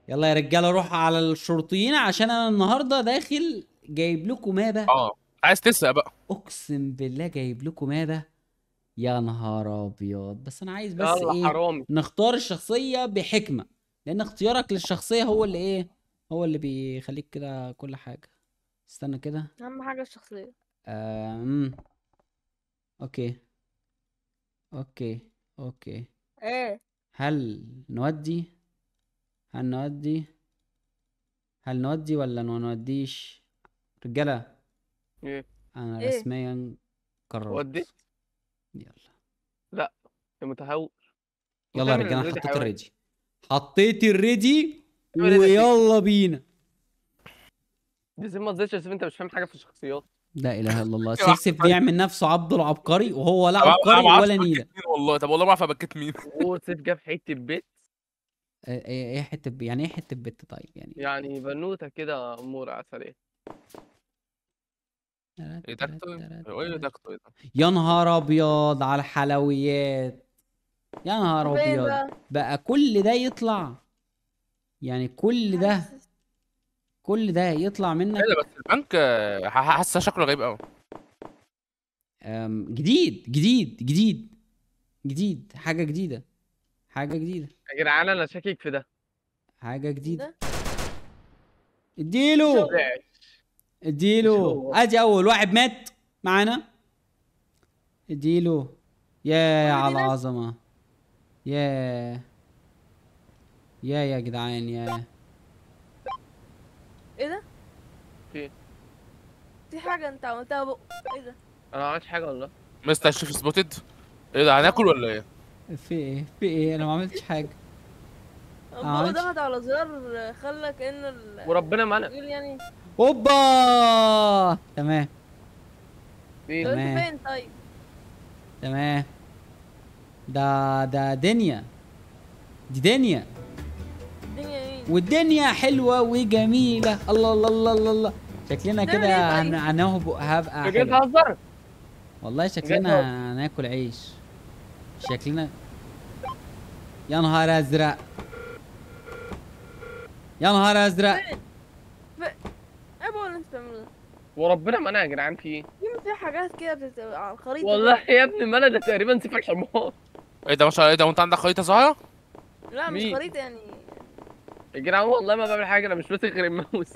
يلا يا رجاله روحوا على الشرطيين عشان انا النهارده داخل جايب لكم مابا. اه، عايز تسرق بقى؟ اقسم بالله جايب لكم مابا. يا نهار ابيض، بس انا عايز بس يلا ايه، حرامي. نختار الشخصيه بحكمه. لان اختيارك للشخصيه هو اللي ايه، هو اللي بيخليك كده كل حاجه. استنى كده. اهم حاجه الشخصيه. أم... اوكي اوكي اوكي. ايه؟ هل نودي هل نودي هل نودي ولا ما نوديش؟ رجاله، ايه؟ انا ايه؟ رسميا ودي؟ قررت. يلا. لا، يا متهور. يلا يا وتعمل رجاله، انا الريدي حطيت حيوان. الريدي. حطيت الريدي تعمل ايه ده؟ ويلا بينا. دي زي ما تزيدش يا سيف، انت مش فاهم حاجه في الشخصيات. لا اله الا الله، ايوه سيف بيعمل نفسه عبد العبقري وهو لا انا عبقري ما اعرفش ولا ابكت نيله. مين والله. طب والله ما اعرف ابكت مين. وسيف جاب حته بيت. ايه حته يعني ايه حته بت؟ طيب يعني. يعني بنوته كده اموره عسليه. ايه دكتور؟ ايه دكتور؟ ايه ده؟ يا نهار ابيض على الحلويات. يا نهار طب ايه ابيض، بقى؟ بقى كل ده يطلع؟ يعني كل ده، حاسس. كل ده يطلع ايه منك؟ ده؟ بس البنك حاسه شكله غريب قوي. جديد جديد جديد جديد، حاجة جديدة، حاجة جديدة، يا جدعان انا شاكك في ده. حاجة جديدة. ده مش اديله هو. لا، مش اديله، هو. ادي اول واحد مات معانا. اديله. يا كل على دي ناس. العظمة. يا يا جدعان يا. ايه ده؟ في في حاجه انت عملتها بق. ايه ده؟ انا ما عملتش حاجه والله. مستر شيف سبوتد. ايه ده، هناكل ولا ايه؟ في ايه انا ما عملتش حاجة. أنا ما بقه عملتش. ضغط على زرار خلى كأن وربنا منع. الراجل يعني. اوبا. تمام في طب انت تمام فين طيب؟ تمام. ده دنيا، دي دنيا. الدنيا ايه؟ والدنيا حلوة وجميلة. الله الله الله الله الله. شكلنا نعمل ايه كده طيب؟ هبقى انت جاي حلو. تهزر؟ والله جاي تهزر؟ شكلنا هناكل عيش. شكلنا. يا نهار ازرق، يا نهار ازرق. فين؟ فين؟ ايه بقول اللي انت بتعمله ده؟ وربنا منع يا جدعان. في ايه؟ في حاجات كده بتبقى على الخريطة والله كده. يا ابني منع ده تقريبا سيف الحمار. ايه ده ما شاء الله؟ ايه ده وانت عندك خريطه صغيره؟ لا مش مين؟ خريطة يعني. يا جدعان والله ما بعمل حاجه، انا مش ماسك غير الماوس.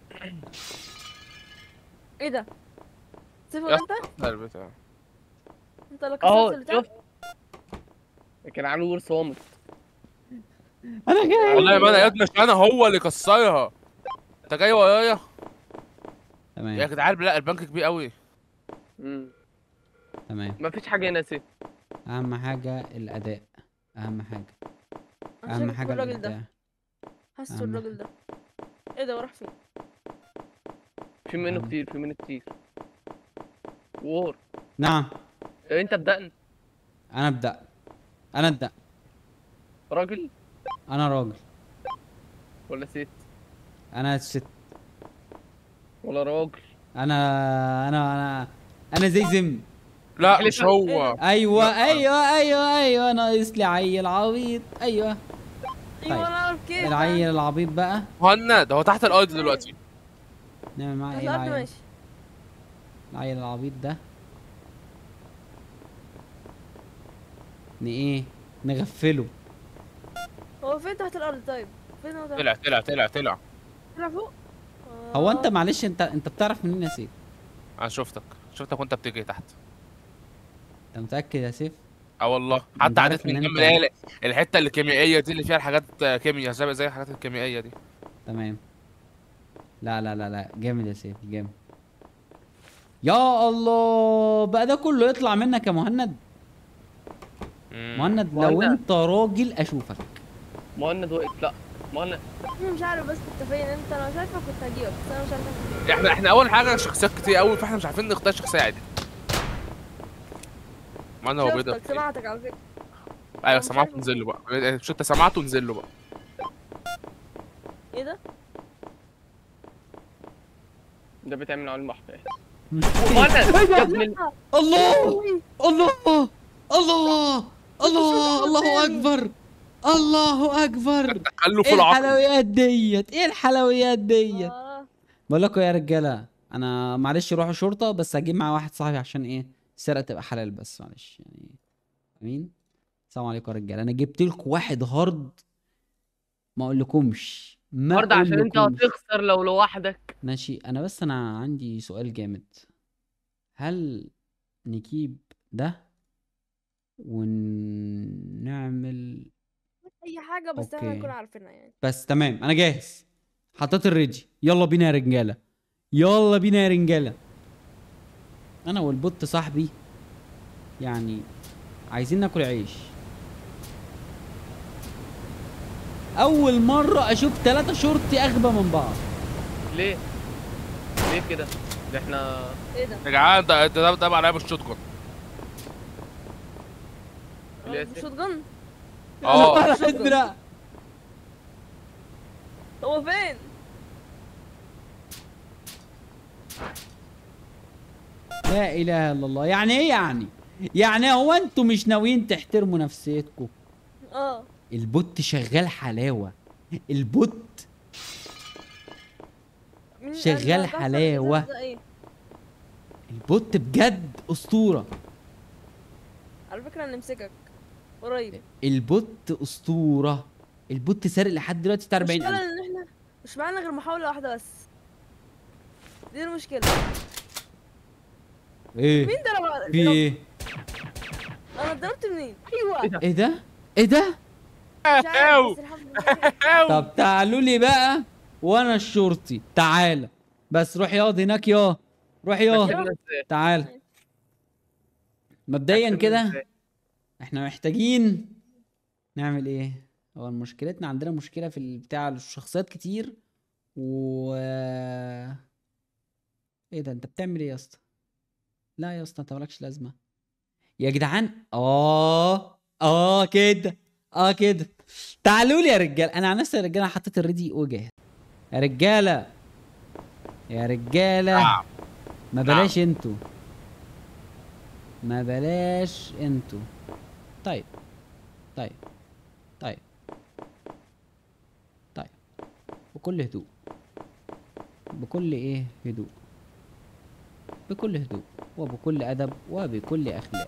ايه ده؟ سيف يا ولا انت؟ اسطى البتاع. انت اللي كسرت اهو البتاع؟ شفت. يا جدعان ور صامت. انا والله ما انا يا جاي. ابني، مش انا هو اللي كسرها. انت جاي ورايا يا تمام جدعان؟ لا البنك كبير قوي. امم تمام. ما فيش حاجه هنا يا سيف. اهم حاجة الاداء، اهم حاجة، انا اهم شاكك في حاجة الراجل ده. الابداع. حاسه اهم الراجل حاجة، ده. ايه ده وراح فين؟ في منه اهم. كتير، في منه كتير. وور. نعم. طب انت ابدأ. انا ابدأ، انا ابدأ. راجل انا راجل. ولا ست؟ انا ست. ولا راجل؟ انا انا انا زي زم. لا مش احلفها. ايه هو. ده؟ ايوه لا ايوه ايوه ايوه، ناقص لي عيل عبيط. ايوه. ايوه طيب انا اعرف كيف بقى. العيل العبيط بقى مهند هو تحت الارض دلوقتي. نعمل معاه تحت ايه الارض العيل؟ ماشي. العيل العبيط ده ايه، نغفله. هو فين تحت الارض طيب؟ فين هو تحت؟ طلع. طلع فوق؟ هو انت اه. معلش، انت بتعرف منين يا سيف؟ انا شفتك وانت بتجري تحت. انت متأكد يا سيف؟ اه والله، انت حتى عارف عديت ان من جنب انت. الحته الكيميائيه دي اللي فيها الحاجات كيمياء، زي الحاجات الكيميائيه دي. تمام. لا لا لا لا، جامد يا سيف جامد. يا الله، بقى ده كله يطلع منك يا مهند؟ مهند لو مهند. انت راجل اشوفك. مهند وقف. لا مهند. انا مش عارف بس انت فين. انت لو شايفك كنت هجيبك بس انا مش عارف انت فين. احنا اول حاجه شخصيات كتير قوي، فاحنا مش عارفين نختار شخصيه عادي. ما انا هو بيضرب شفتك فين؟ سمعتك على فكرة. ايوه انا مش سمعته عارف نزل له فين. بقى. مش انت سمعته نزل له بقى. ايه ده؟ ده بيتعمل على البحر. مش مهند يا ابن الله الله الله الله الله، الله اكبر. الله اكبر. تخلف ايه العقل. الحلويات ديت؟ ايه الحلويات ديت؟ اه بقول لكم يا رجاله، انا معلش روحوا شرطه، بس هجيب معايا واحد صاحبي عشان ايه السرقه تبقى حلال، بس معلش يعني. امين. السلام عليكم يا رجاله، انا جبت لكم واحد هارد ما اقولكمش، ما برضه عشان انت اقولكمش. هتخسر لو لوحدك. ماشي، انا عندي سؤال جامد. هل نجيب ده ونعمل؟ اي حاجه بس احنا نكون اوكي عارفينها يعني. بس تمام، انا جاهز. حطيت الريدي، يلا بينا يا رجاله، يلا بينا يا رجاله. انا والبوت صاحبي يعني عايزين ناكل عيش. اول مره اشوف 3 شرطي اغبى من بعض. ليه؟ ليه كده؟ ده احنا ايه ده؟ يا جدعان ده معناه بالشوت جون. ليه يا مش سيف؟ شوت جن؟ اه ولا شكراً. ازرق. هو فين؟ لا اله الا الله. يعني ايه يعني؟ يعني هو انتوا مش ناويين تحترموا نفسيتكم؟ اه البوت شغال حلاوه. البوت مين شغال ده تحت حلاوة. الإزاز ده ايه؟ البوت بجد اسطوره. على فكره نمسكك قريب. البوت اسطوره. البوت سارق لحد دلوقتي بتاع المشكله 40,000. ان احنا مش معانا غير محاوله واحده بس، دي المشكله. ايه مين ده؟ انا في ايه؟ انا اتضربت منين؟ ايوه ايه ده؟ ايه ده؟ ايه ده؟ مش عارف بس الحمد لله. طب تعالوا لي بقى، وانا الشرطي. تعالى بس، روح ياض هناك يا، روح يا. كسبنا ازاي؟ تعال. مبدئيا كسبنا كده ازاي؟ احنا محتاجين نعمل ايه؟ هو مشكلتنا عندنا مشكلة في بتاع الشخصيات كتير و ايه ده؟ انت بتعمل ايه يا اسطى؟ لا يا اسطى انت مالكش لازمة يا جدعان. كده. كده. تعالوا لي يا رجال، انا عن نفسي يا رجاله حطيت الريدي وجاهز. يا رجاله، يا رجاله، نعم. ما بلاش انتوا، ما بلاش انتوا. طيب طيب طيب طيب، بكل هدوء، بكل ايه هدوء، بكل هدوء وبكل ادب وبكل اخلاق،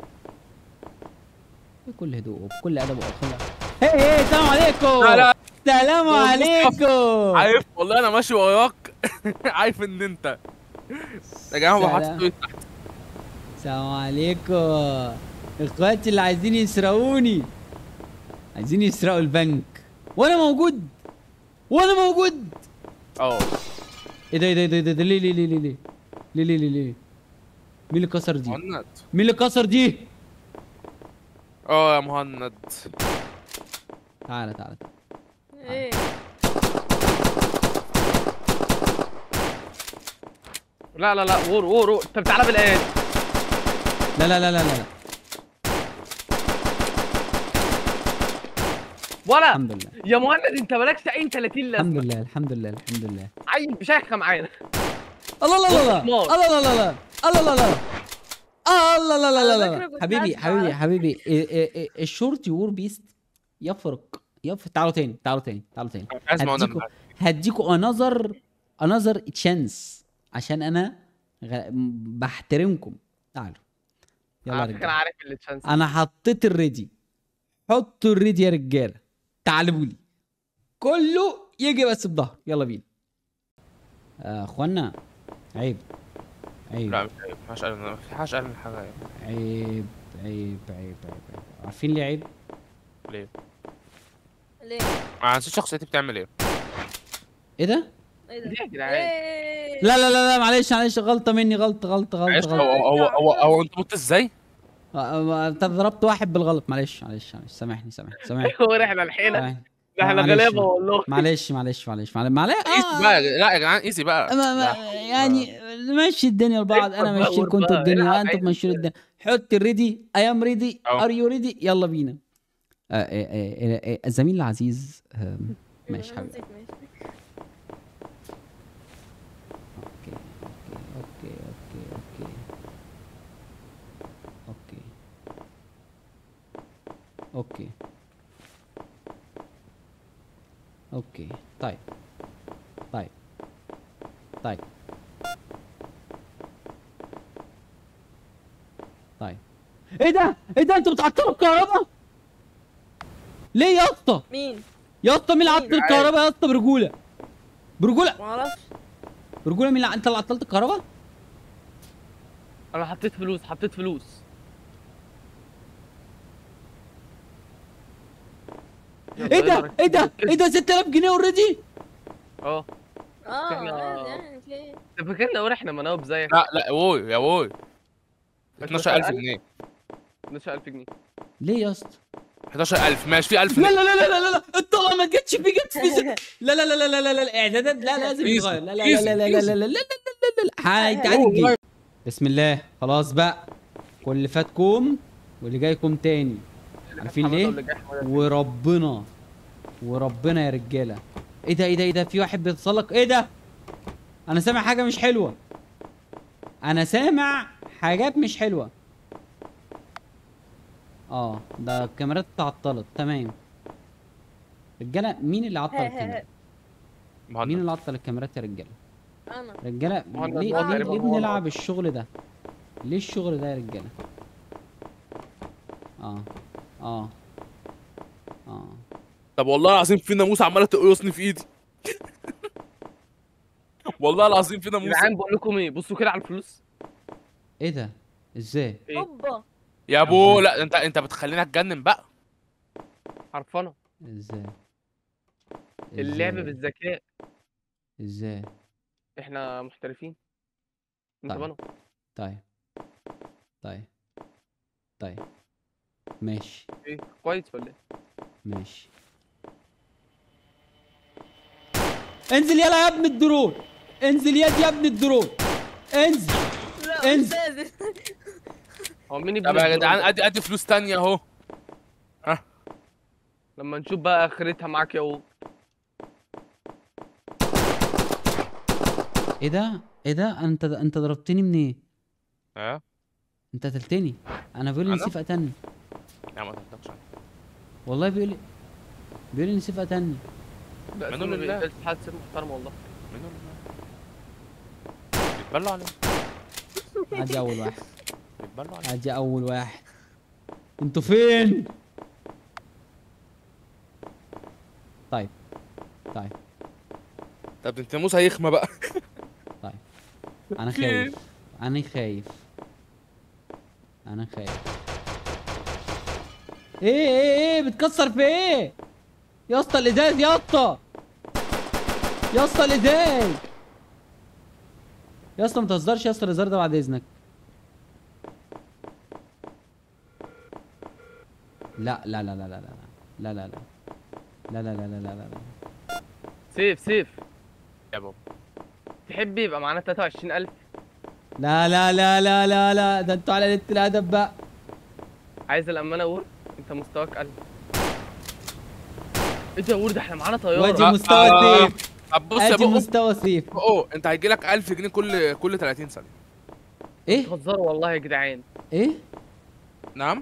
بكل هدوء وبكل ادب واخلاق. هي السلام عليكم. لا لا السلام والله عليكم. عارف والله انا ماشي وراك. عارف ان انت يا جدعان هو حاطط سلام. ايده تحت. السلام عليكم. اخواتي اللي عايزين يسرقوني، عايزين يسرقوا البنك وانا موجود، وانا موجود. اه ايه ده؟ ايه ده؟ ايه ده؟ ليه ليه ليه ليه ليه ليه ليه ليه ليه؟ مين اللي كسر دي؟ مهند. مين اللي كسر دي؟ اه يا مهند. تعالى تعالى تعالى. ايه لا لا لا، وور طب تعالى بالايات. لا لا لا لا لا لا. ولا الحمد لله، يا مهند انت مالكش عين 30 الحمد لازمه. لله، الحمد لله، الحمد لله. عين بشاخه معانا. الله الله الله حمار. الله الله الله الله الله الله الله الله الله على الله. فكرة كنت حبيبي هسمع حبيبي على حبيبي، الشورت وور بيست يفرق تعالوا تاني، تعالوا تاني، تعالوا تاني. أنا مش عايز مهند هديكوا معاك. هديكوا انذر تشانس عشان انا بحترمكم. تعالوا يلا يا على فكره انا رجاله، عارف اللي تشانس. انا حطيت الريدي. حطوا الريدي يا رجاله، تعالوا لي كله يجي بس بظهر. يلا بينا. اخوانا، عيب عيب لا مش عيب، ما ينفعش اقل من حاجه يعني. عيب عيب عيب عيب عيب. عارفين ليه عيب؟ ليه؟ ليه؟ ما نسيت شخصيتي بتعمل ايه. ايه ده؟ ايه ده؟ ليه يا جدعان؟ ايه لا لا لا لا، معلش معلش، غلطة مني، غلطة معلش غلطة. هو انت مت ازاي؟ انت ضربت واحد بالغلط. معلش معلش معلش، سامحني سامحني سامحني هو احنا الحيله سامحني. ده احنا معلش. غلابه والله. معلش معلش معلش معلش ايزي بقى، لا يا جدعان ايزي بقى. يعني مشي الدنيا لبعض، انا اكبر بقى مشي لكم انتوا بقى، الدنيا العب وانتوا عادي. تمشوا لي الدنيا. حط الريدي، اي ام ريدي، أهو. ار يو ريدي، يلا بينا. الزميل العزيز ماشي أنا حبيبي. نسيت، ماشي. اوكي اوكي اوكي اوكي اوكي اوكي طيب طيب طيب طيب ايه ده؟ ايه ده؟ انتوا بتعطلوا الكهرباء؟ ليه يا اسطى؟ مين؟ يا اسطى مين اللي عطل مين؟ الكهرباء يا اسطى؟ برجوله برجوله معرفش. برجوله، مين اللي انت اللي عطلت الكهرباء؟ انا حطيت فلوس حطيت فلوس. ايه ده؟ ايه ده؟ ايه ده؟ 6000 جنيه اوريدي؟ اه اه إحنا- عادي يعني في ايه؟ انت فاكرنا اقول احنا مناوب زيك؟ لا لا ووي يا ووي 12000 جنيه 12000 جنيه. ليه يا اسطى؟ 11000 ماشي في 1000 لا لا لا لا لا لا الطلعه ما جتش في جت في لا لا لا لا لا لا لا الاعدادات لا لازم Easy. يتغير لا لا لا لا لا لا لا لا لا لا انت عايز والله. تجيب. بسم الله خلاص بقى، كل اللي فات كوم واللي جاي كوم تاني. عارفين ليه؟ وربنا وربنا يا رجاله. ايه ده ايه ده ايه ده؟ في واحد بيتسلق. ايه ده؟ انا سامع حاجه مش حلوه، انا سامع حاجات مش حلوه. اه ده الكاميرات اتعطلت. تمام رجاله، مين اللي عطل الكاميرا؟ مين اللي عطل الكاميرات يا رجاله؟ انا رجاله مهند ليه هو ليه, تقريبا ليه هو بنلعب الشغل ده؟ ليه الشغل ده يا رجاله؟ اه اه اه طب والله العظيم في ناموسه عماله تقرصني في ايدي والله العظيم في يا ناموسه. جدعان بقول لكم ايه، بصوا كده على الفلوس. ايه ده؟ ازاي؟ ايه اوبا. يا ابو لا انت بتخليني اتجنن بقى. عرفانه. ازاي؟ اللعب ازاي؟ بالذكاء. ازاي؟ احنا محترفين. انت طيب بنو. طيب طيب طيب ماشي ايه كويس ولا ايه؟ ماشي. انزل يلا يا ابن الدرون، انزل يا ابن الدرون، انزل. لا مش انزل. نازل. هو مين طب يا جدعان ادي فلوس تانية اهو. ها لما نشوف بقى اخرتها معاك يا و. ايه ده؟ ايه ده؟ انت ضربتني منين؟ ها انت قتلتني. انا بيقول لي أنا؟ نسيف قتلني. يا ما تنطقش عنه. والله بيقول لي نسيف قتلني. لا منو سن اللي الرجال حد سن محترم والله. منو بيتبلوا عليه ادي اول واحد، بيتبلوا عليه. ادي اول واحد. انتوا فين؟ طيب طيب طب انت ناموسه هيخمه بقى. طيب انا في إيه؟ خايف، انا خايف، انا خايف. ايه بتكسر في ايه؟ يا اسطى الازاز يا اسطى، يا اسطى الازاز يا اسطى، ما تهزرش يا اسطى الازاز ده بعد اذنك. لا لا لا لا لا لا لا لا لا لا لا لا لا لا لا لا. سيف يا بابا تحب يبقى معانا 23000؟ لا لا لا لا لا لا ده انتوا على قلة الادب بقى. عايز الامانه اقول انت مستواك قل. ايه ده يا ورد، احنا معانا طياره. وادي مستوى سيف، طب بص يا ادي بقو مستوى سيف. انت هيجي لك 1000 جنيه كل 30 ثانيه. ايه بتهزروا والله يا جدعان. ايه؟ نعم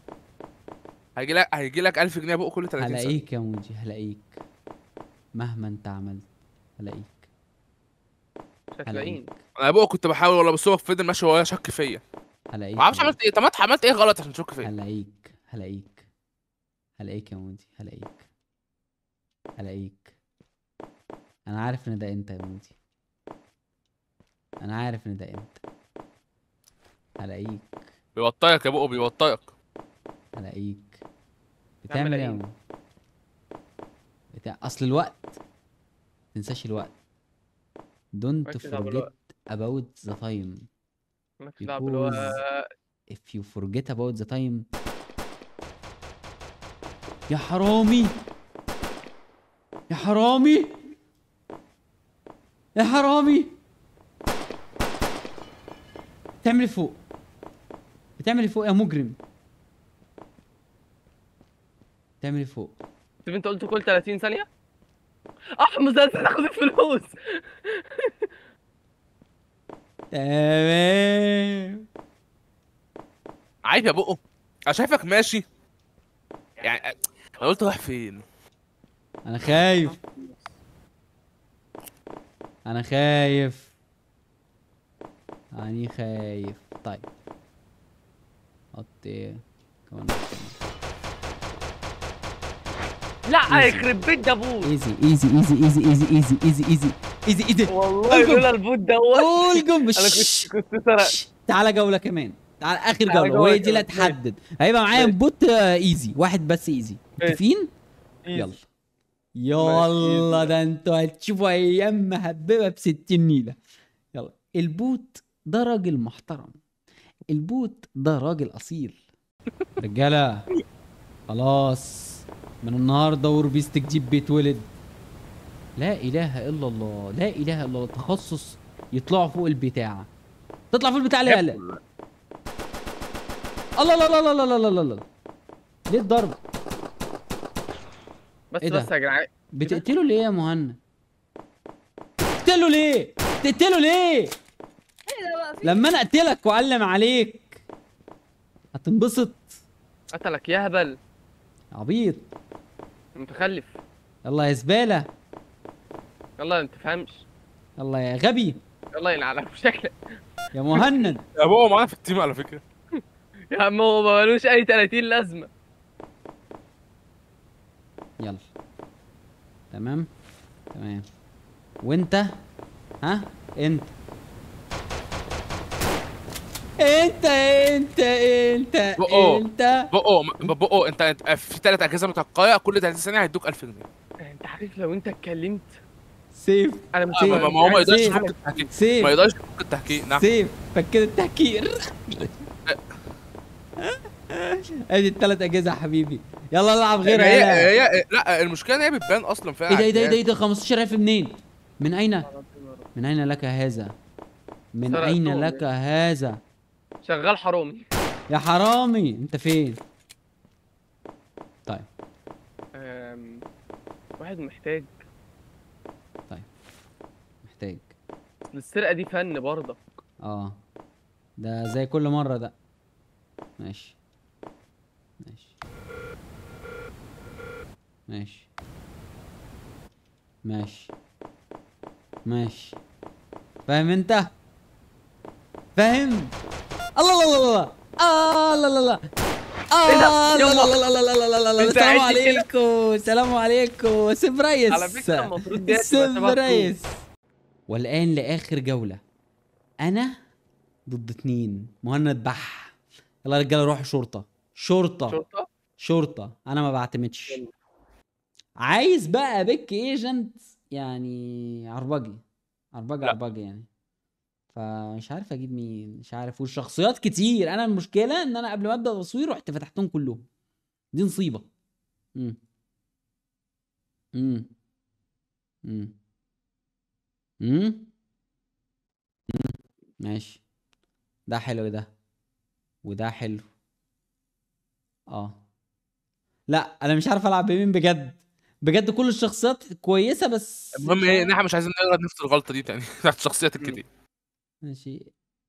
هيجي لك 1000 جنيه يا بقو كل 30 ثانيه. هلاقيك يا موجي، هلاقيك مهما انت عملت، هلاقيك مش هتلاقيني. هلاقيك انا يا بقو كنت بحاول والله، بس هو فضل ماشي وهو شك فيا. هلاقيك ما اعرفش عملت ايه. طب ما انت عملت ايه غلط عشان تشك فيا؟ هلاقيك هلاقيك هلاقيك يا مودي، هلاقيك هلاقيك. انا عارف ان ده انت يا مودي، انا عارف ان ده انت. هلاقيك بيوطيك يا بقو بيوطيك. هلاقيك. عم بتعمل ايه يا لاقيني. مودي؟ اصل الوقت، متنساش الوقت. don't مالكش دعوة forget بالوقت. about the time مالكش دعوه because بالوقت. if you forget about the time. يا حرامي يا حرامي يا حرامي. بتعمل ايه فوق؟ بتعمل ايه فوق يا مجرم؟ بتعمل ايه فوق؟ شوف انت قلت كل 30 ثانيه. احمد لازم تاخد الفلوس. تمام. عارف يا بقو انا شايفك ماشي يعني. انا قلت رايح فين؟ انا خايف. انا خايف. يعني خايف. طيب حط ايه كمان؟ لا يخرب بيت دافوس. ايزي ايزي ايزي ايزي ايزي ايزي ايزي ايزي ايزي ايزي. والله لولا البوت دوت قول جنب. انا كنت سرقت. تعالى جولة كمان، تعالى اخر تعالى جولة جولة وهي دي اللي كمان. ماشي. هتحدد. هيبقى معايا ماشي. بوت ايزي واحد بس، ايزي ماشي. متفقين؟ إيزي. يلا يلا، إيزي. ده انتوا هتشوفوا ايام مهببة ب60 نيلة. يلا. البوت ده راجل محترم، البوت ده راجل اصيل. رجالة خلاص، من النهارده وربيست جديد بيتولد. لا اله الا الله، لا اله الا الله. تخصص يطلعوا فوق البتاع. تطلع فوق البتاع ليه؟ لا الله لا لا لا لا لا لا لا. ليه الضرب؟ بس إيه ده؟ بس يا جدعان. بتقتله ليه يا مهند؟ تقتله ليه؟ تقتله ليه؟ ايه ده بقى في؟ لما انا اقتلك واعلم عليك هتنبسط؟ قتلك يا هبل عبيط. متخلف. يلا يا زبالة، يلا انت تفهمش. يلا يا غبي، يلا يلعن شكلك. يا مهند. يا بابا معانا في التيم على فكره. يا عم هو ملوش اي 30 لازمه. يلا تمام تمام. وانت ها انت بقه انت بقه انت في 3 اجهزه متقايه، كل 30 ثانيه هيدوك 1000 جنيه. انت عارف لو انت اتكلمت سيف انا مش سيف ما هو ما يقدرش سيف يفك التهكير. سيف ما يقدرش يفك التهكير. نعم. سيف فكر التهكير. ادي الثلاث اجهزه يا حبيبي، يلا العب غيرها. هي لا، المشكله ان هي بتبان اصلا فيها. ايه ده 15000 منين؟ من اين؟ من اين لك هذا؟ من اين سرقتهم لك يعني. هذا؟ شغال حرامي. يا حرامي انت فين؟ طيب واحد محتاج. محتاج. السرقه دي فن برضه. اه ده زي كل مرة ده. ماشي ماشي ماشي ماشي ماشي. فاهم انت؟ فاهم؟ الله الله الله الله. اه لا لا لا. إيه ده؟ اه لا لا يلا. لا لا لا لا لا لا لا. أنت السلام عايز كده؟ عليكم، السلام عليكم سيف ريس. على فكرة المفروض ديت تبقى سيف شبه ريس. والآن لآخر جولة، أنا ضد 2. مهند بح. يلا يا رجالة روحوا شرطة شرطة شرطه. شرطة. أنا ما بعتمدش. يلا. عايز بقى بيك ايجنت يعني عربجي لا. عربجي يعني. فمش عارف اجيب مين، مش عارف. والشخصيات كتير. انا المشكله ان انا قبل ما ابدا تصوير رحت فتحتهم كلهم. دي نصيبه. امم امم امم امم ماشي. ده حلو ده، وده حلو. اه لا انا مش عارف العب بمين بجد. بجد كل الشخصيات كويسه بس المهم مش ايه، عارف. ان احنا مش عايزين نغلط نفس الغلطه دي تاني بتاعت الشخصيات الكتير. ماشي.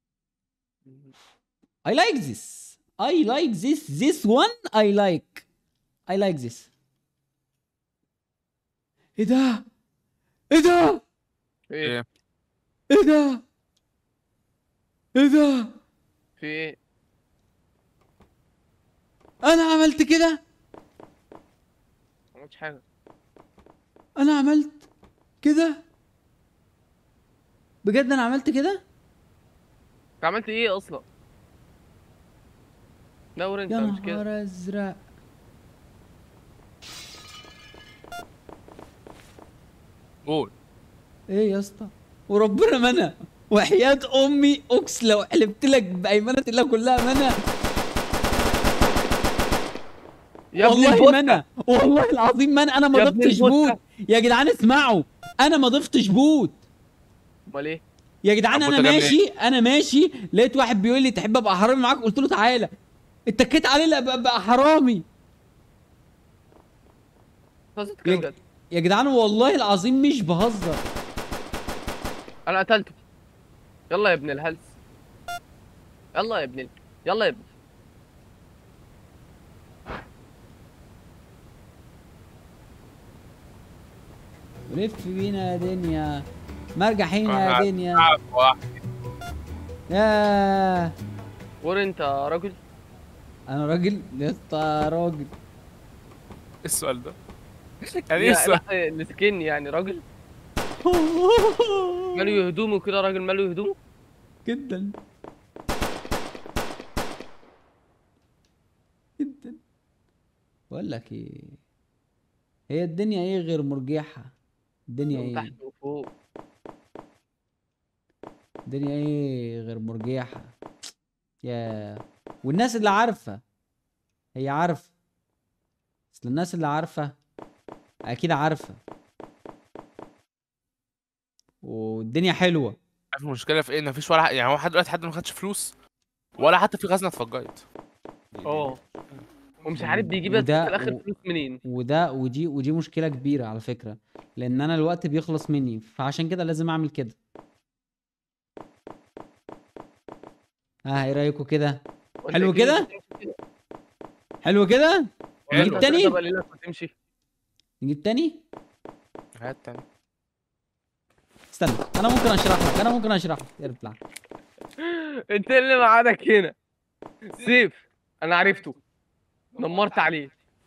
I like this. I like this. This one I like. I like this. ايه ده؟ ايه ده؟ ايه ايه ايه ده؟ ايه ده؟ في ايه؟ انا عملت كده؟ ما عملتش حاجه. انا عملت كده؟ بجد انا عملت كده؟ انت عملت ايه اصلا؟ دور انت يا مش كده. نهار ازرق. قول. ايه يا اسطى؟ وربنا ما انا وحياة امي اكس لو حلفت لك بايمانة الله كلها ما انا. يا ابن والله ما البوتة. انا، والله العظيم ما انا ما يا ابن ضفتش البوتة. بوت. يا جدعان اسمعوا، انا ما ضفتش بوت. امال ايه؟ يا جدعان انا عبود ده جنب ماشي انا ماشي لقيت واحد بيقول لي تحب ابقى حرامي معاك، قلت له تعالى. اتكيت عليه لا ابقى حرامي. قصدك يا, كده بجد. يا جدعان والله العظيم مش بهزر. انا قتلته. يلا يا ابن الهلس. يلا يا ابن يلا يا ابن. لف بينا يا دنيا، مرجحين يا دنيا. ياه. ور انت راجل. انا راجل لسه راجل. ايه السؤال ده؟ يعني ايه السؤال؟ لا السكين يعني راجل. ماله هدومه كده، راجل ماله هدومه. جدا جدا. بقول لك ايه، هي الدنيا ايه غير مرجحة؟ الدنيا من ايه؟ تحت وفوق. الدنيا ايه غير مرجحة؟ يا والناس اللي عارفة، هي عارفة، اصل الناس اللي عارفة اكيد عارفة، والدنيا حلوة. عارف المشكله في ايه؟ ان مفيش ولا يعني هو لحد دلوقتي حد ما خدش فلوس، ولا حتى في خزنه اتفجرت. اه ومش عارف بيجيب في وده الاخر فلوس منين. ودي مشكلة كبيرة على فكرة، لان انا الوقت بيخلص مني، فعشان كده لازم اعمل كده. ها ايه رايكم كده؟ وانت حلو اكيد مش كده؟ هتمشي كده. حلو كده؟ ولا نجيب انت تاني؟ هتقدر لك وتمشي. نجيب تاني؟ هات تاني. استنى انا ممكن اشرح لك ارجع. انت اللي معادك هنا. سيف انا عرفته، دمرت عليه.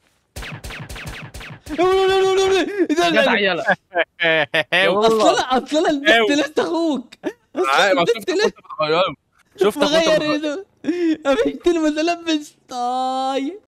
جدع يلا. اصل انا البت لسه اخوك. اصل ما البت شفتك وانت لسه بتغيره، شفتك وانت مغير بتغيره. ايده. قابلت المتلبس طاي.